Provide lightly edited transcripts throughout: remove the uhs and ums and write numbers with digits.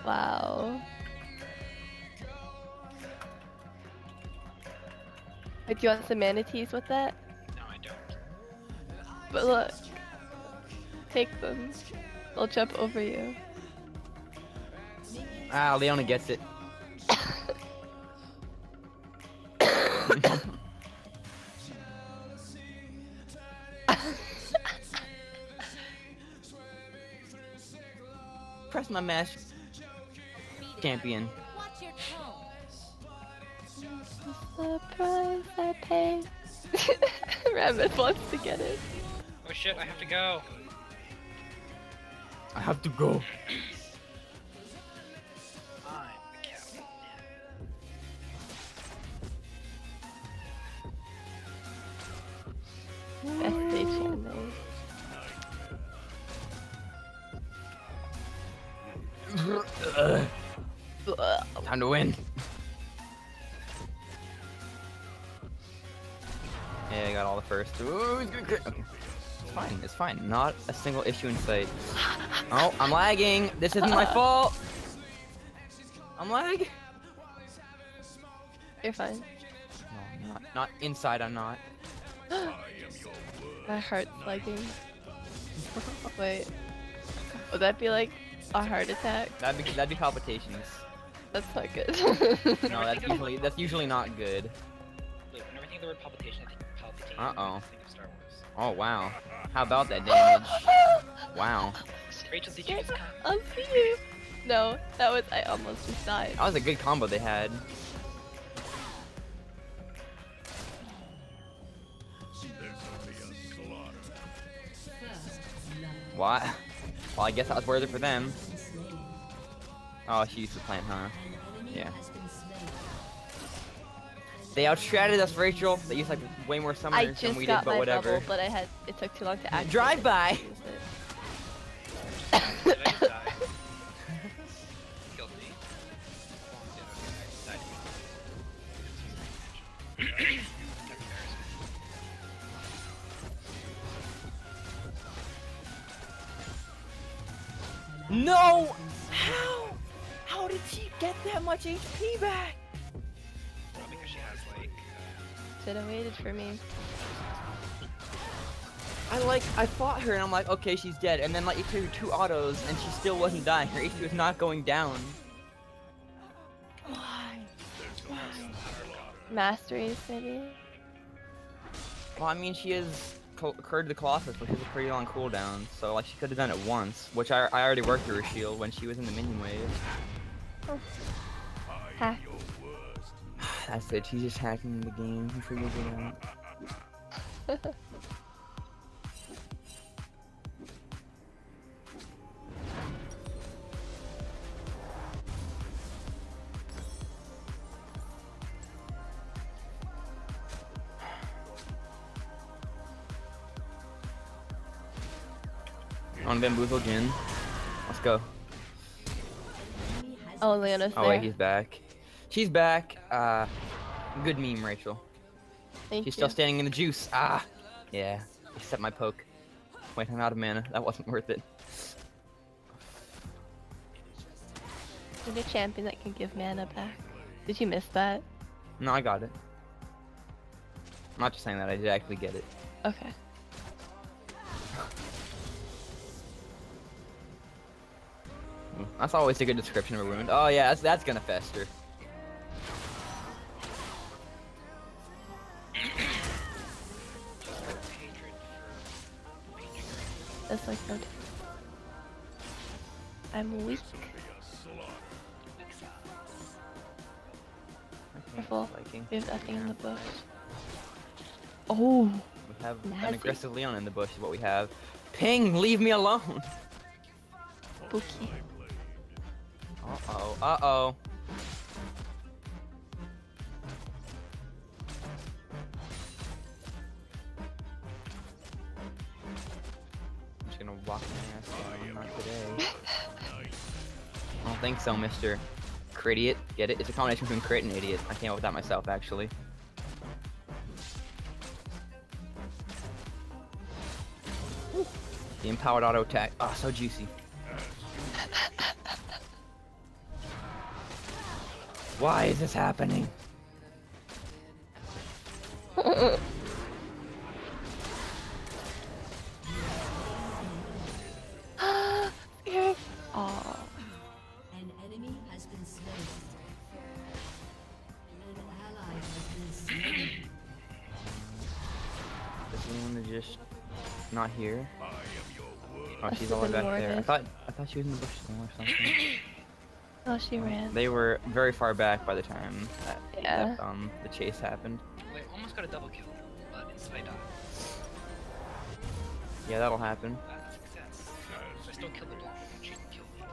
Wow. Wait, do you want some manatees with that? No, I don't. But look. Take them. They'll jump over you. Ah, Leona gets it. Press my mash. Champion. Watch your tone. The price I pay. Rabbit wants to get it. Oh shit, I have to go. I have to go. I'm the captain. Best day channel. Time to win. Yeah, I got all the first. Ooh, he's gonna crit. Okay. It's fine, it's fine. Not a single issue in sight. Oh, I'm lagging. This isn't my fault. I'm lagging. You're fine. No, I'm not. Not inside, I'm not. My heart's lagging. Wait. Would that be like a heart attack? That'd be palpitations. That's not good. No, that's usually not good. Wait, whenever I think of the word palpitation, I think of palpitation. Uh-oh. I think of Star Wars. Oh wow. How about that damage? Wow. Rachel, did you just come? I'll see you. No, that was I almost just died. That was a good combo they had. What? Well, I guess I was worth it for them. Oh, she used to plant, huh? Yeah. They outstratted us, Rachel. They used like way more I summoners than just we did, got but my whatever. bubble, but it took too long to activate. Drive by. Did I just die? Guilty. No! How? How did she get that much HP back? Well, because she has like. Should have waited for me. I fought her and I'm like, okay, she's dead. And then like you took her 2 autos and she still wasn't dying. Her HP was not going down. Why? Masteries, maybe? Well, I mean, she is Curd the Colossus, which is a pretty long cooldown. So like she could have done it once, which I already worked through her shield when she was in the minion wave. Oh. Ha. That's it. She's just hacking the game. He figures it out. On Bamboozle Jin. Let's go. Oh, Leona's there. Oh wait, he's back. She's back. Good meme, Rachel. Thank She's you. still standing in the juice. Ah, yeah. Except my poke. Wait, I'm out of mana. That wasn't worth it. Need a champion that can give mana back. Did you miss that? No, I got it. I'm not just saying that. I did actually get it. Okay. That's always a good description of a wound. Oh yeah, that's gonna fester. That's like no. I'm weak. Careful. We have nothing in the bush. Oh. We have Nazi. an aggressive Leon in the bush is what we have. Ping, leave me alone. Spooky. Uh-oh, uh-oh. I'm just gonna walk my ass down, not today. I don't think so, Mr. Critiot. Get it? It's a combination between crit and idiot. I came up with that myself, actually. The empowered auto attack. Oh, so juicy. Why is this happening? Scared. Aw. An enemy has been slain. An ally has been slain. Does anyone just not here? Oh, Must she's have all the way been back there. I warded. thought she was in the bush somewhere or something. Oh, she ran. They were very far back by the time Yeah. the chase happened. Wait, almost got a double kill, but instead I died. Yeah, that'll happen. That's a success. I still killed the block, and she killed me.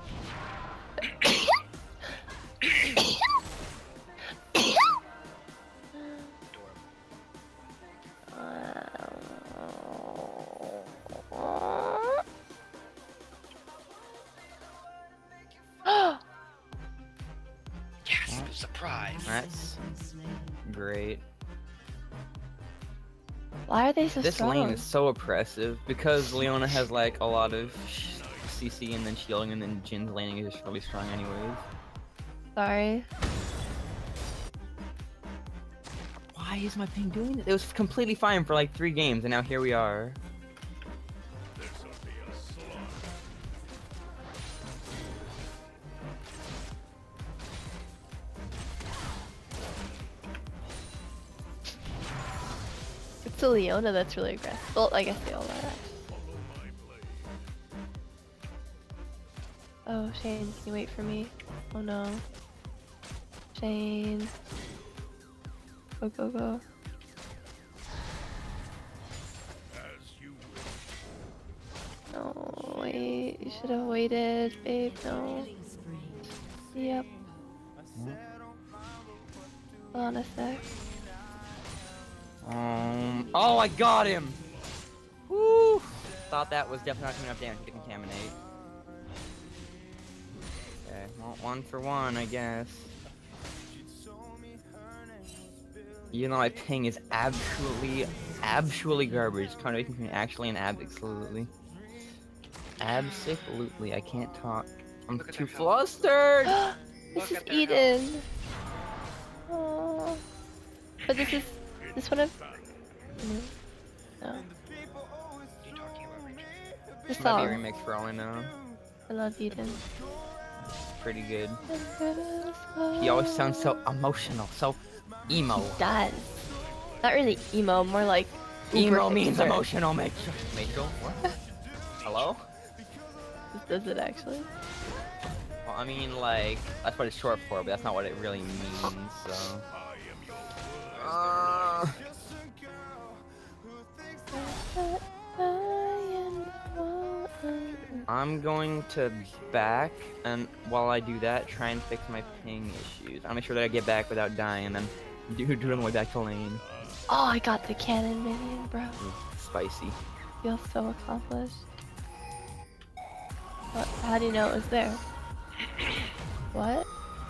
Yes, surprise. That's great. Why are they so This strong? lane is so oppressive because Leona has like a lot of CC and then shielding, and then Jin's laning is just really strong anyways. Sorry. Why is my ping doing this? It was completely fine for like 3 games, and now here we are. It's a Leona that's really aggressive. Well, I guess they all are. Actually. Oh, Shane, can you wait for me? Oh no. Shane. Go, go, go. No, wait. You should have waited, babe. No. Yep. Hold on a sec. Oh, I got him! Woo! Thought that was definitely not gonna enough damage to contaminate. Okay, well, 1 for 1, I guess. Even though my ping is absolutely garbage. Kind of making me actually an absolutely. Absolutely, I can't talk. I'm Look at too that guy. flustered! This Look is at that Eden. Oh. But this one of. No. What are you talking about, Rachel? The Might be a song. remix for all I know. I love Eden. Pretty good. He always sounds so emotional, so emo. He does. Not really emo, more like uber Emo means hipster. emotional, Mitchell. Mitchell? What? Hello? Does it actually? Well, I mean, like, that's what it's short for, but that's not what it really means, so. I'm going to back, and while I do that, try and fix my ping issues. I'll make sure that I get back without dying, and then do it on the way back to lane. Oh, I got the cannon minion, bro. Spicy. Feels so accomplished. What? How do you know it was there? What?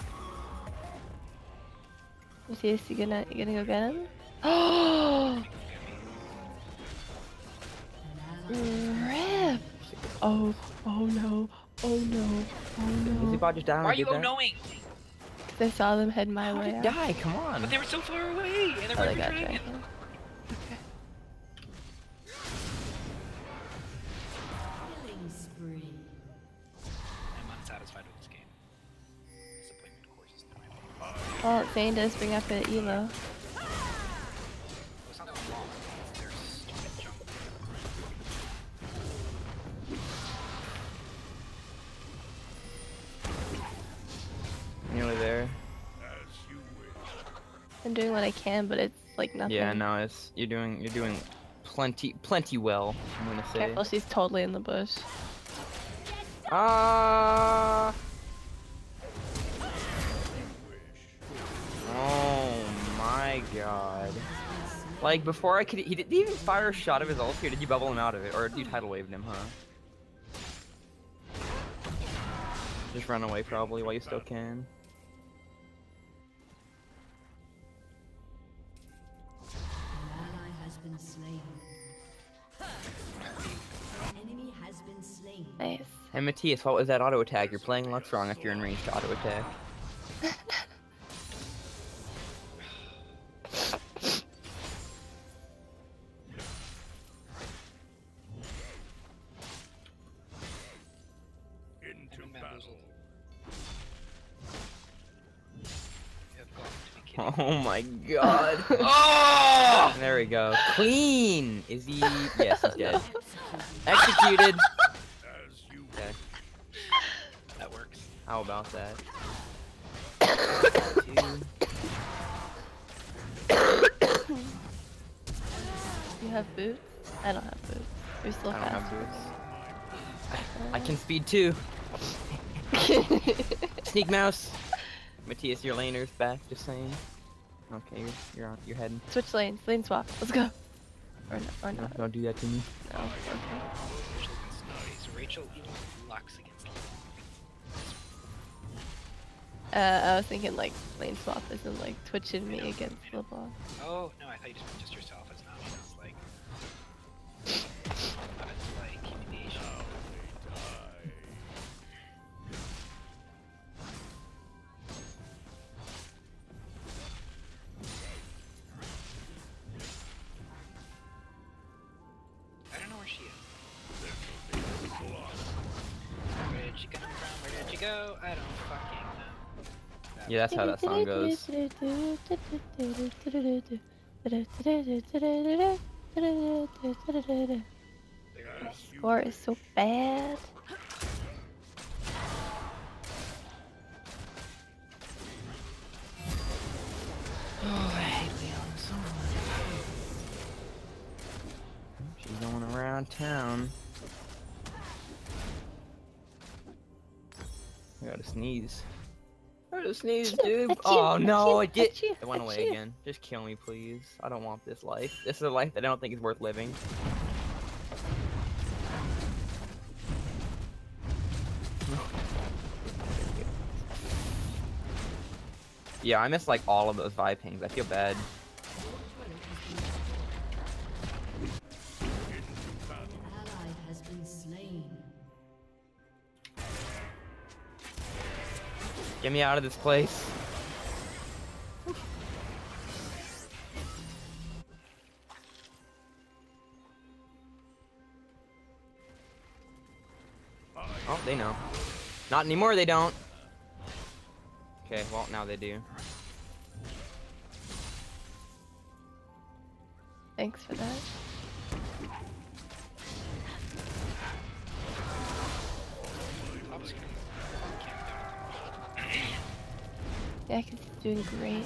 Is you gonna go get him? Oh! Rip! Oh no! Oh no! Oh Easy no! bot just down. Why are you knowing? I saw them head my How way. did die? Come on. But they were so far away, and they're Oh, they running got dragon. dragon. Killing spree. I'm unsatisfied with this game. Disappointment courses to my opinion. Well, Zane does bring up an elo. It's not that long. It's their stupid jump. Nearly there. I'm doing what I can, but it's like nothing. Yeah, no, it's you're doing plenty well. I'm gonna say. Careful, she's totally in the bush. Ah! Oh my god! Like before I could, he didn't even fire a shot of his ult. Here, did you bubble him out of it, or you tidal waved him, huh? Just run away probably while you still can. An ally has been slain. An enemy has been slain. Nice. Hey Matthias, what was that auto attack? You're playing Lux wrong if you're in range to auto attack. Oh my god. Oh! There we go. Clean! Is he? Yes, he's dead. Executed! Okay, That works. how about that? You have boots? I don't have boots. You're still I don't fast. have boots. I can speed too. Sneak mouse. Matthias, your laner's back, just saying. Okay, you're heading. Switch lanes. Lane swap. Let's go. Or No, not. don't do that to me. No. Okay. So Rachel even locks against I was thinking like lane swap isn't like twitching me against the block. Oh, no, I thought you just meant just yourself as an option. It's like... But it's like humiliation. I don't know where she is. Where did she come from? Where did she go? I don't fucking know. Yeah, that's how that song goes. My score is so bad. Oh, I hate Leon so much. She's going around town. I gotta sneeze. I gotta sneeze, dude. Oh no, it did. It went away again. Just kill me, please. I don't want this life. This is a life that I don't think is worth living. Yeah, I missed like all of those vibe pings. I feel bad. Ally has been slain. Get me out of this place. Oh, they know. Not anymore, they don't. Okay, well, now they do. Thanks for that. Yeah, cause he's doing great.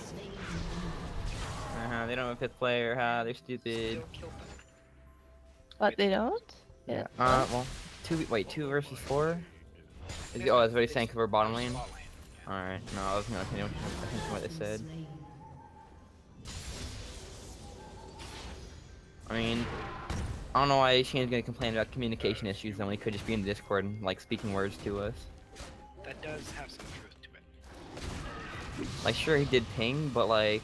They don't have a 5th player, huh? They're stupid. But they don't? Yeah. Well, 2 versus 4? Is he, oh, that's what he's saying, 'cause we're bottom lane? Alright, no, I was gonna continue what they said. I mean, I don't know why Shane's gonna complain about communication issues when we could just be in Discord and, like, speaking words to us. That does have some truth to it. Like, sure, he did ping, but, like...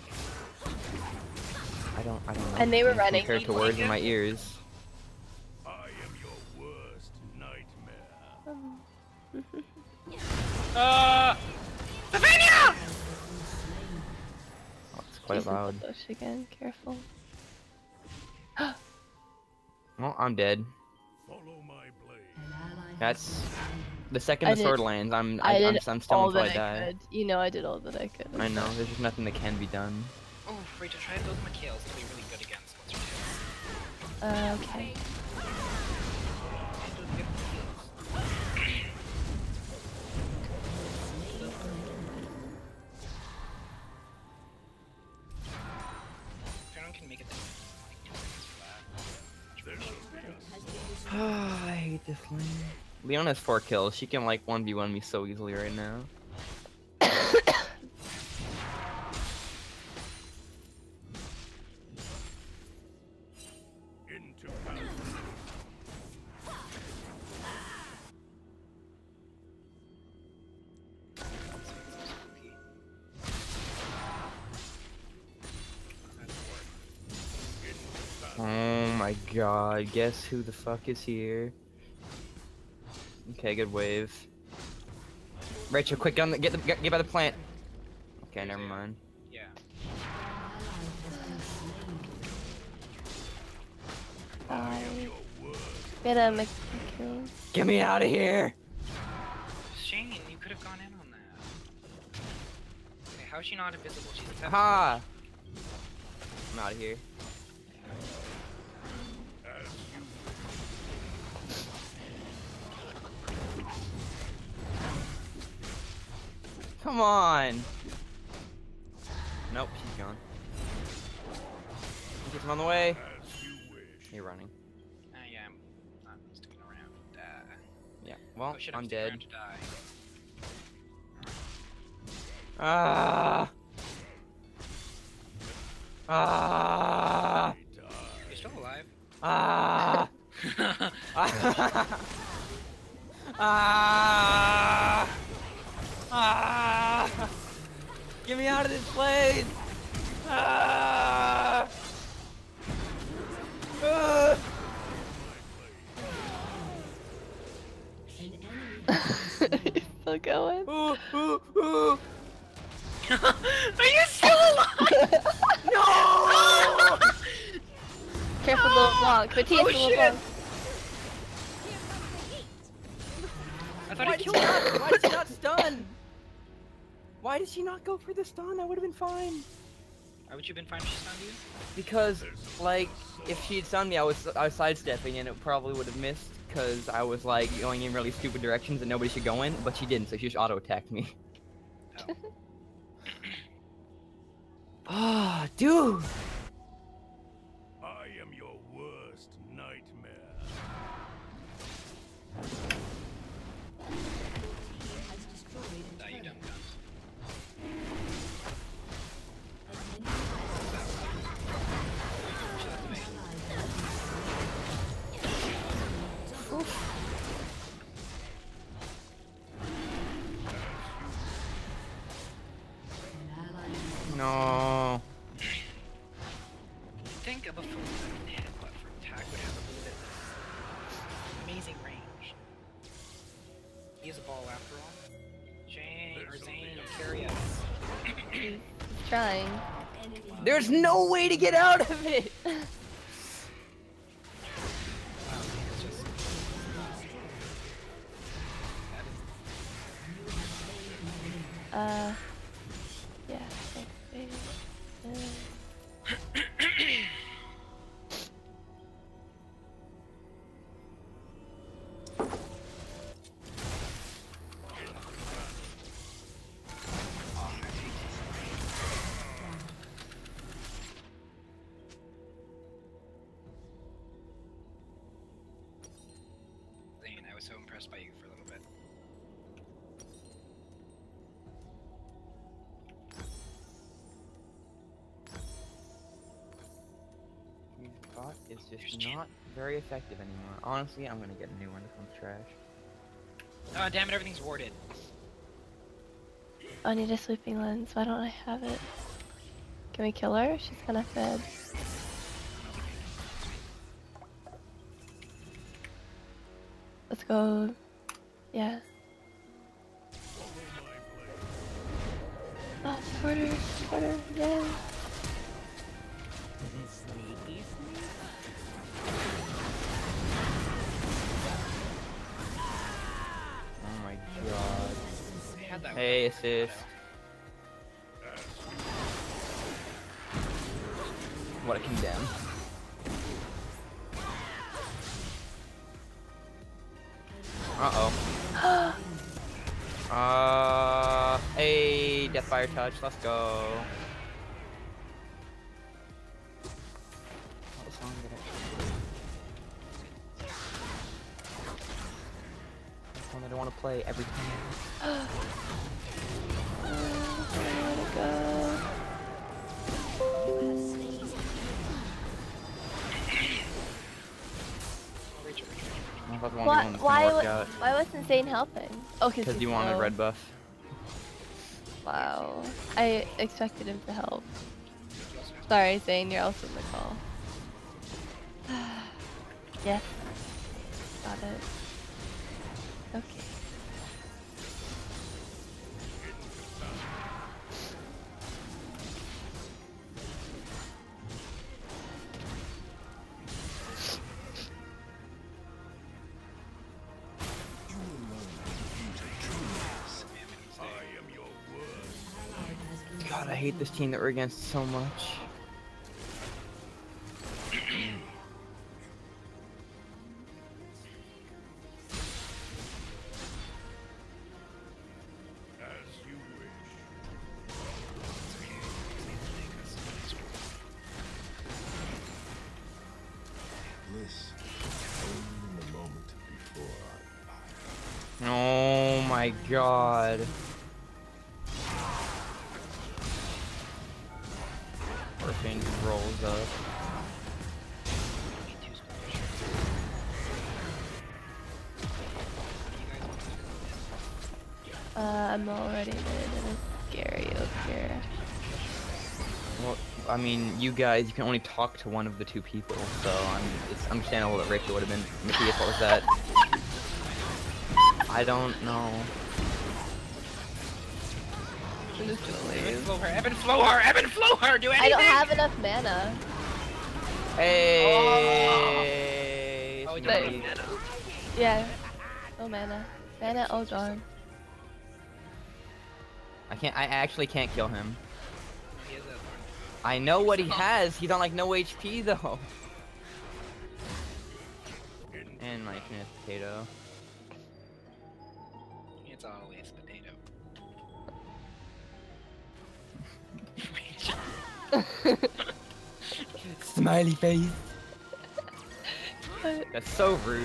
I don't know. And they were Ping running. compared to words in my ears. I am your worst nightmare. Savannah! Oh, it's quite loud. Bush again, careful. Well, I'm dead. Follow my blade. An ally has That's been slain. the second I the sword did- lands. I'm did stunned all until I that die. could. You know, I did all that I could. I know. There's just nothing that can be done. Oh, Rachel, try to build McHale's to be really good against what's her tails. Okay. Handle good heals. Everyone can make it to like 2 seconds flat. Oh, I hate this lane. Leon has 4 kills. She can like 1v1 me so easily right now. Into battle. Oh my god, guess who the fuck is here? Okay, good wave. Rachel, quick, get by the plant. Okay, never mind. Yeah. Bye. Get a kill. Get me out of here! Shane, you could have gone in on that. Okay, how How is she not invisible? She's a pet. Ha! I'm out of here. Come on! Nope, she's gone. Get him on the way. You're running. Yeah, I'm not sticking around. Yeah, well, Oh, shit, I'm sticking dead. around to die. Ah! Ah! You're still alive. Ah! Ah! Ah! Get me out of this place! Ah! Ah! Still going. Ooh, ooh, ooh. Are you still alive? No! Careful, little blanc. Batiste, Oh, little shit. blanc. I thought Why he did killed she her. not? Why did she not stun? Why did she not go for the stun? That would have been fine. Why would you have been fine if she stunned you? Because, like, if she had stunned me, I was sidestepping and it probably would have missed. Because I was like going in really stupid directions that nobody should go in, but she didn't, so she just auto attacked me. Oh. Ah, dude. I am your worst nightmare. Has destroyed a Die, you dumb turret. cunt. An enemy No. Think of a fool that can headbutt from attack would have a little bit of amazing range. He has a ball after all. Jane or Zane, carry us. He's trying. There's no way to get out of it. Wow, it's just... Yeah. Thanks, baby. Zane, I was so impressed by you for a little bit. Bot is just not very effective anymore. Honestly, I'm gonna get a new one if I'm trash. Oh, damn it, everything's warded. I need a sleeping lens. Why don't I have it? Can we kill her? She's kind of fed. Let's go. Yeah. Oh, quarter, yeah. Oh my god. They had that Hey, one. assist. What a condemn. Uh-oh. Hey, Deathfire Touch, let's go. What song did That's one that I want to play every time. Where to go? I thought the one was gonna work out. Why wasn't Zane helping? Oh, Because you wanted red buff. Wow. I expected him to help. Sorry, Zane, you're also in the call. Yes. Got it. Okay. I am your worst. hate this team that we're against so much. As you wish. Bliss only in the moment before I die. Oh my god. Orphan rolls up. I'm already in a scary up here. Well, I mean, you guys, you can only talk to one of the two people, so it's understandable that Rachel would have been Matthias. What was that? I don't know. I'm just gonna Ebb and leave. flow her, ebb and flow her, ebb and flow her, do anything! I don't have enough mana. Hey. Oh, you But- don't need mana. Yeah. No mana. Mana all gone. I actually can't kill him. He has a thorn. I know what he has. He's on like no HP though. And my finish potato. It's always potato. Smiley face. That's so rude.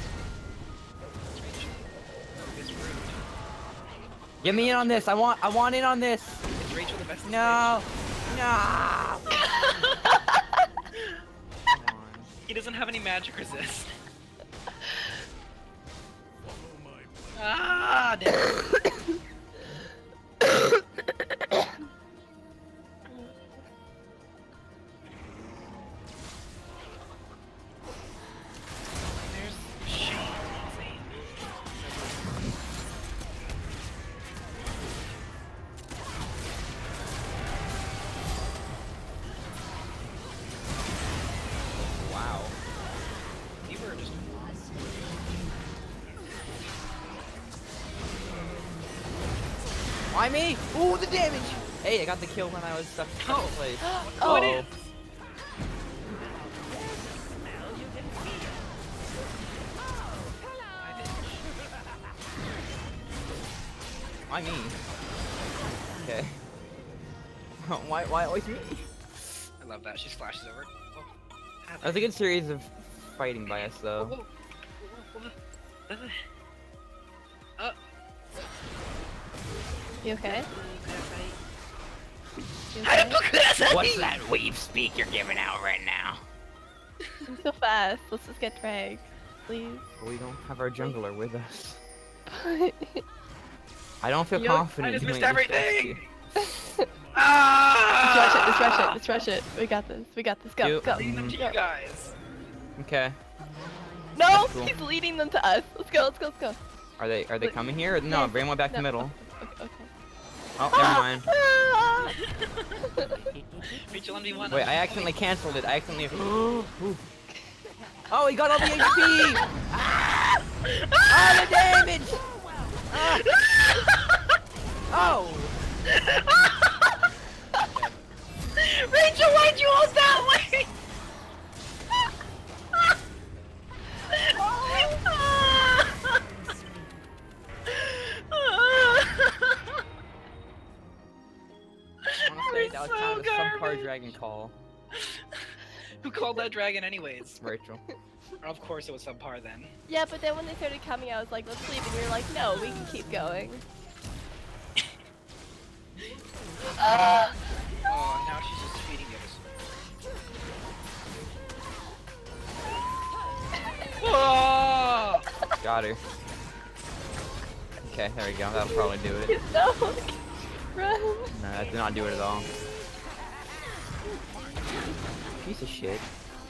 It's rude. Get me in on this. I want in on this. Is Rachel the best? No. No. Come on. He doesn't have any magic resist. Follow my blade. Ah, damn. There's Shane. Wow. You were just. Why me? Ooh, the damage. Hey, I got the kill when I was stuck in Oh. place. Oh, it is. Why me? Okay. why always me? I love that. She splashes over. Oh. That was a good series of fighting by us, though. Whoa, whoa, whoa. You okay? You I okay? What's that weeb speak you're giving out right now? I'm so fast. Let's just get dragged, please. We don't have our jungler with us. I don't feel You- confident. I just doing missed this everything! rescue. Ah! Let's rush it. Let's rush it. We got this. We got this. Go. You- Go. Leading them to you guys. Okay. No, Cool. he's leading them to us. Let's go. Let's go. Let's go. Are they coming here? Or, no, Yes. bring one back to No. middle. Okay. Okay. Oh, never mind. Ah! Rachel 1v1. Wait, I accidentally canceled it. I accidentally. Oh, he got all the HP! Oh, the damage! Ah. Oh! Rachel, why'd you ult that way? Honestly, that was kind of a subpar dragon call. Who called that dragon anyways? Rachel. Of course it was subpar then. Yeah, but then when they started coming, I was like, let's leave, and you're like, no, we can keep going. Oh, now she's just feeding us. Oh! Got her. Okay, there we go. That'll probably do it. No, run. No, that did not do it at all. Piece of shit.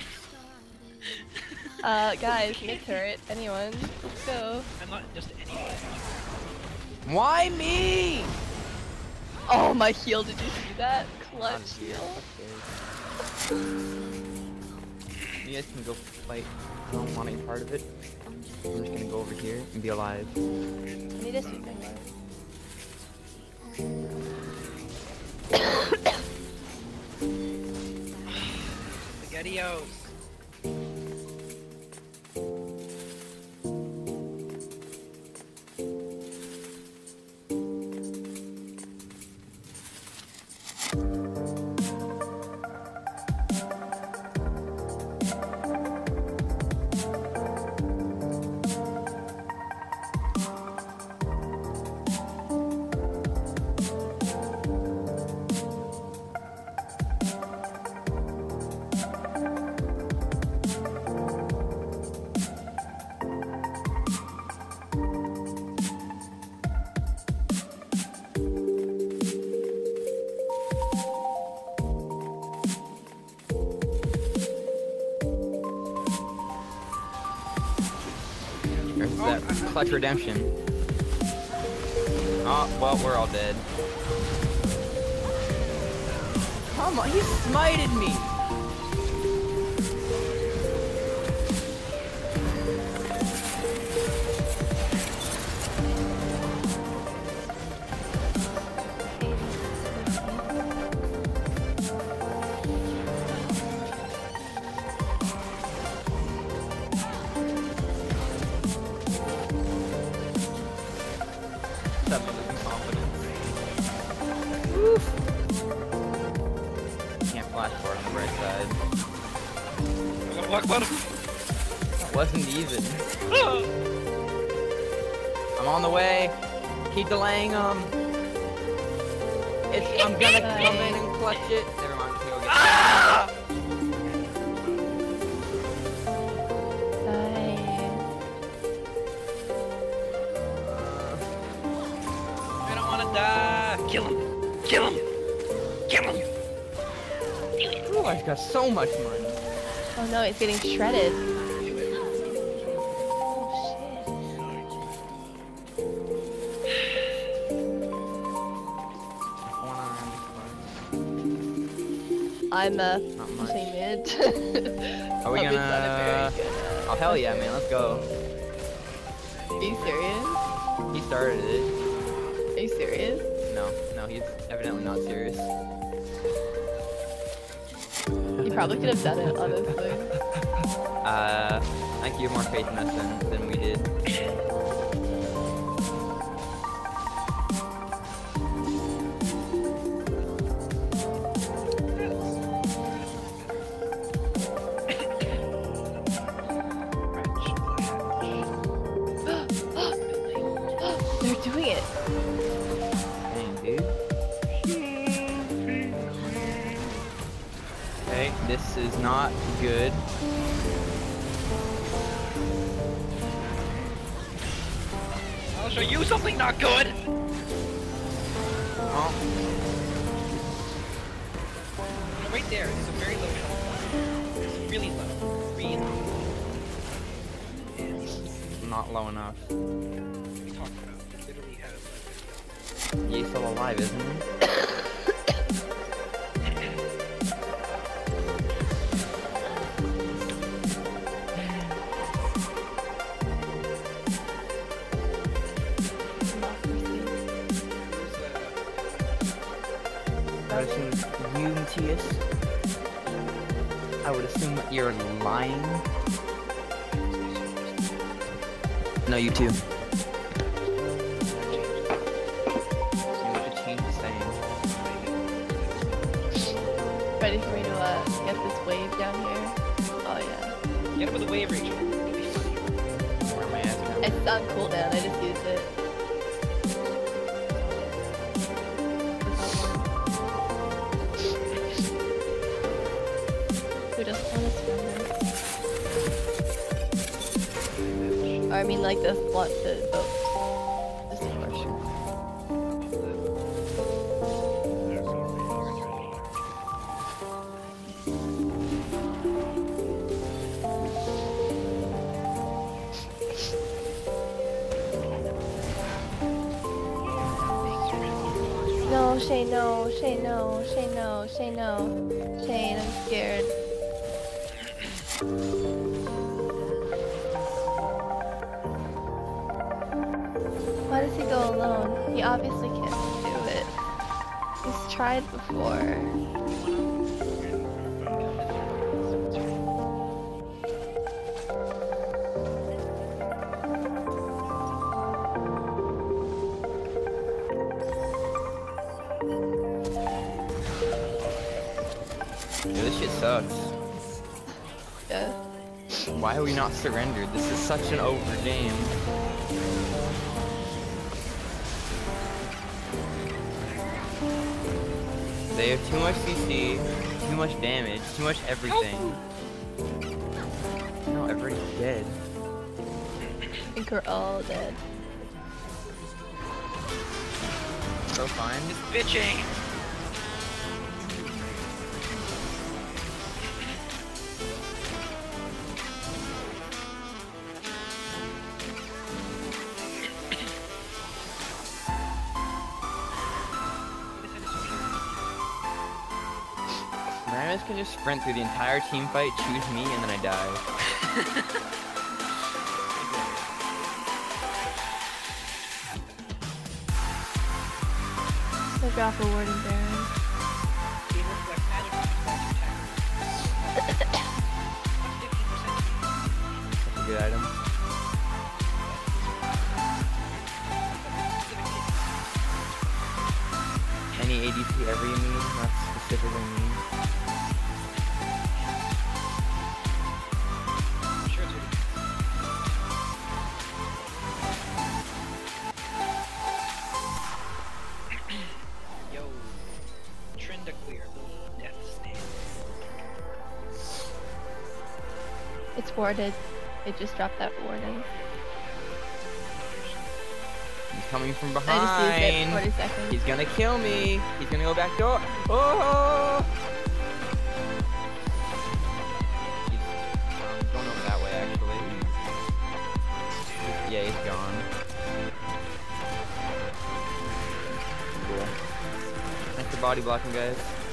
Guys, mid turret, anyone? Let's go. I'm not just anyone. Why me? Oh, my heal, did you see that? Clutch God, heal. You guys can go fight. I don't want any part of it. I'm just gonna go over here and be alive. I need a sweep. videos. There's that clutch redemption. Oh, well, we're all dead. Come on, he smited me! Stop losing confidence. Woof. Can't flash forward on the right side. I'm gonna walk bottom. That wasn't even. I'm on the way. Keep delaying them. I'm gonna come in and clutch it. Never mind, I'm gonna go get I don't wanna die. Kill him. Kill him. Kill him. Ooh, I've got so much money. Oh no, it's getting shredded. I'm Not much. pushing mid. Are we gonna? Oh hell yeah, man! Let's go. Are you serious? He started it. Are you serious? No, he's evidently not serious. You probably could have done it, honestly. I think you have more faith in us than we did. They're doing it. Dang, dude. Okay, this is not good. I'll show you something not good. Oh, Right there. There's a very low health. It's really low. Really low. not low enough. What are you talking about? It literally has like He's still alive, isn't he? I would assume you, Matthias. I would assume that you're lying. No, you too. You need to change the saying. Ready for me to get this wave down here? Oh yeah. get him with a wave reach. Where am I at now? It's on cooldown, I just used it. Who doesn't want to swim? Or I mean like this want to boat. Just a question. No, Shane, no, Shane, no, Shane, no, Shane, no. Shane, I'm scared. Why does he go alone? He obviously can't do it. He's tried before. shit sucks. Yeah. Why are we not surrendered? This is such an over game. They have too much CC, too much damage, too much everything. No, everybody's dead. I think we're all dead. So fine. It's bitching. Marius can just sprint through the entire team fight, choose me, and then I die. Look off a Warden Baron. That's a good item. Any ADC ever you need, not specifically me. Yo, Tryndamere, death stand. It's warded. It just dropped that warden. He's coming from I just used it behind. 40 seconds. He's gonna kill me. He's gonna go back door. Oh! He's going over that way, actually. Yeah, he's gone. Cool. Thanks for body blocking, guys.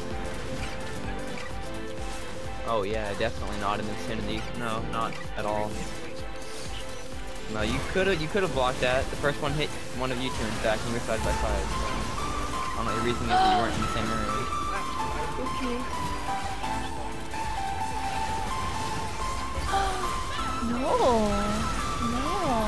Oh yeah, definitely not in vicinity. No, not at all. No, you could have blocked that. The first one hit one of you two, in fact, and you were side by side. So. I don't know, the reason is that you weren't in the same area. Okay. No. No.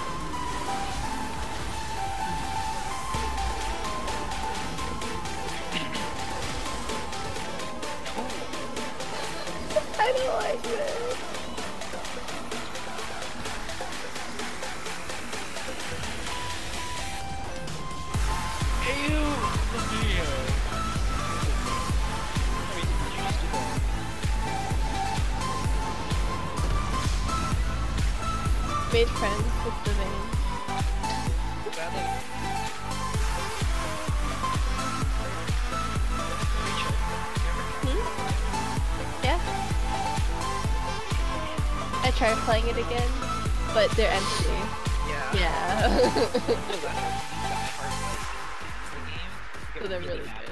I don't like this. Made friends with the vein. Yeah. I tried playing it again, but they're empty. Yeah. Yeah. So they're really bad.